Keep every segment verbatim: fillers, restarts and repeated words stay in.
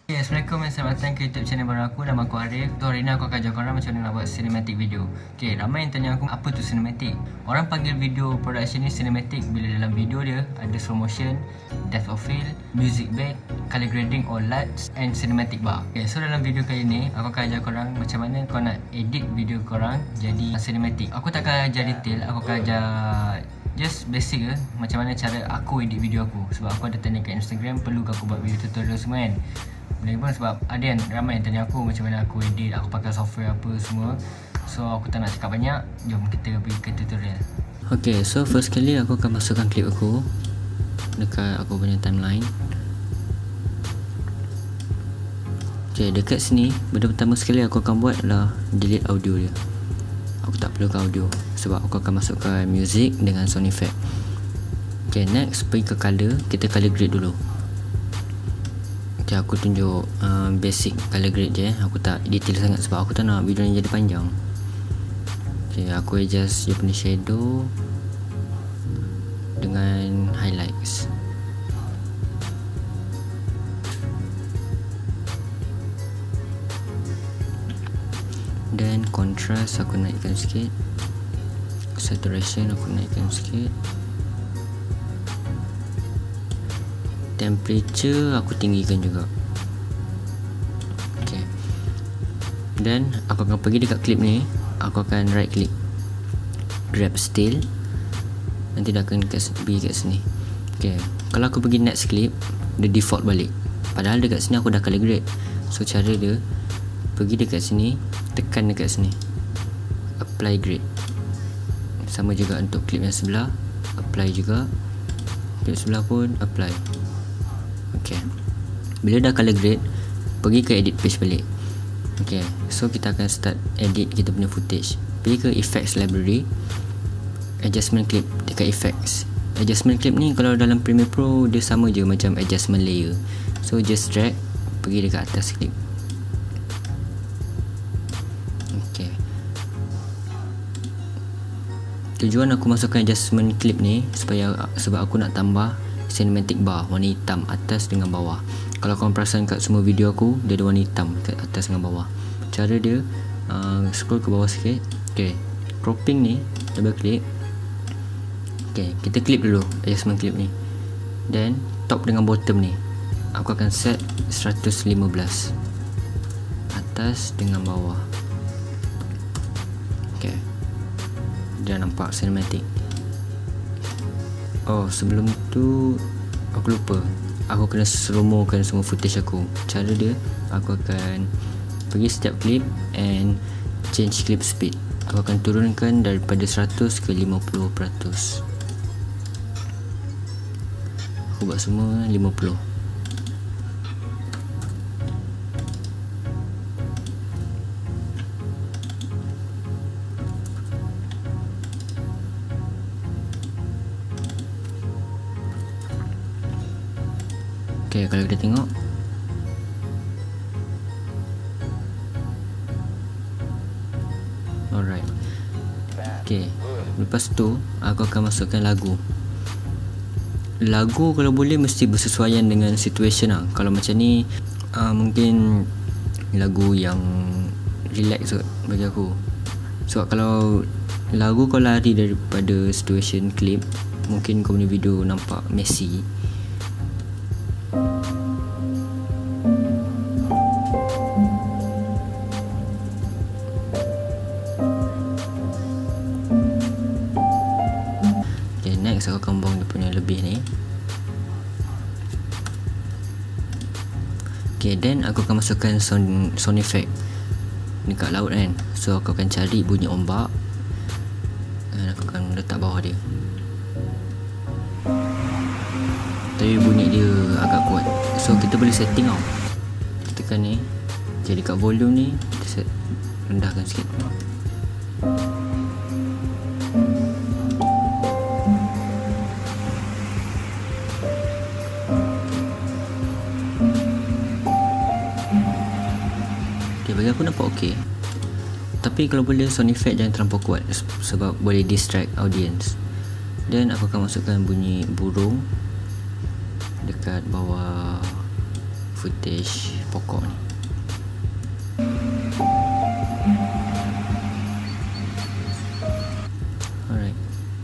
Okay, Assalamualaikum dan selamat datang ke YouTube channel baru aku. Nama aku Arif. So, hari ni aku akan ajar korang macam mana nak buat cinematic video. Okay, ramai yang tanya aku apa tu cinematic. Orang panggil video production ni cinematic bila dalam video dia ada slow motion, depth of field, music bed, color grading or lights and cinematic bar. Okay, so dalam video kali ni aku akan ajar korang macam mana kau nak edit video korang jadi cinematic. Aku tak akan ajar detail, aku akan ajar just basic ke macam mana cara aku edit video aku. Sebab aku ada tanya kat Instagram, perlu ke aku buat video tutorial semua kan. Lagi pun sebab ada yang ramai yang tanya aku macam mana aku edit, aku pakai software apa semua. So aku tak nak cakap banyak, jom kita pergi ke tutorial. Okay, so first kali aku akan masukkan klip aku dekat aku punya timeline. Okay, dekat sini benda pertama sekali aku akan buat adalah delete audio dia. Aku tak perlukan audio sebab aku akan masukkan music dengan sound effect. Okay, next pergi ke color, kita color grade dulu. Okay, aku tunjuk uh, basic color grade je. Aku tak detail sangat sebab aku tak nak video ni jadi panjang. Okay, aku adjust dia punya shadow dengan highlights. Dan contrast aku naikkan sikit, saturation aku naikkan sikit, temperature aku tinggikan juga. Okay, dan aku akan pergi dekat clip ni, aku akan right click, grab still, nanti dah akan pergi kat sini. Okay, kalau aku pergi next clip, dia default balik, padahal dekat sini aku dah color grade. So cara dia, pergi dekat sini, tekan dekat sini, apply grade. Sama juga untuk klip yang sebelah, apply juga. Klip sebelah pun apply. Okay, bila dah color grade, pergi ke edit page balik. Okay, so kita akan start edit kita punya footage. Pergi ke effects library, adjustment clip, dekat effects. Adjustment clip ni kalau dalam Premiere Pro dia sama je macam adjustment layer. So just drag, pergi dekat atas clip. Tujuan aku masukkan adjustment clip ni supaya sebab aku nak tambah cinematic bar warna hitam atas dengan bawah. Kalau korang perasan kat semua video aku, dia ada warna hitam kat atas dengan bawah. Cara dia, uh, scroll ke bawah sikit. Okay, cropping ni double click. Okay, kita clip dulu adjustment clip ni. Then top dengan bottom ni aku akan set seratus lima belas, atas dengan bawah. Okay, dah nampak cinematic. Oh, sebelum tu aku lupa, aku kena slow-mo kan semua footage aku. Cara dia, aku akan pergi setiap clip and change clip speed. Aku akan turunkan daripada seratus ke lima puluh peratus. Aku buat semua lima puluh. Okay, kalau kita tengok, alright. Okay, lepas tu aku akan masukkan lagu. Lagu kalau boleh mesti bersesuaian dengan situation lah. Kalau macam ni uh, mungkin lagu yang relax kot bagi aku. Sebab kalau lagu kau lari daripada situation clip, mungkin kau punya video nampak messy. Next aku akan buang dia punya lebih ni. Okay, then aku akan masukkan sound, sound effect dekat laut kan. So aku akan cari bunyi ombak dan aku akan letak bawah dia. Tapi bunyi dia agak kuat, so kita boleh setting tau. Kita tekan ni, jadi kat volume ni kita set, rendahkan sikit. Bagi aku nampak ok. Tapi kalau boleh sound effect jangan terlampau kuat sebab boleh distract audience. Dan aku akan masukkan bunyi burung dekat bawah footage pokok ni. Alright.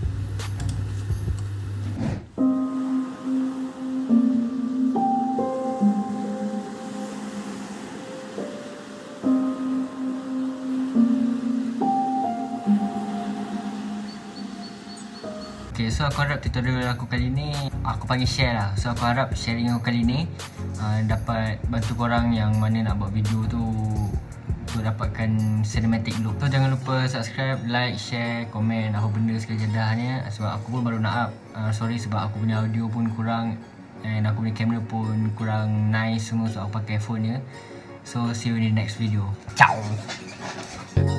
Okay, so aku harap tutorial aku kali ni aku panggil share lah. So aku harap sharing aku kali ni uh, dapat bantu korang yang mana nak buat video tu untuk dapatkan cinematic look. So jangan lupa subscribe, like, share, komen apa benda sekali jedahnya. Sebab aku pun baru nak up. uh, Sorry sebab aku punya audio pun kurang and aku punya kamera pun kurang nice semua. So aku pakai phone je. So see you in the next video. Ciao.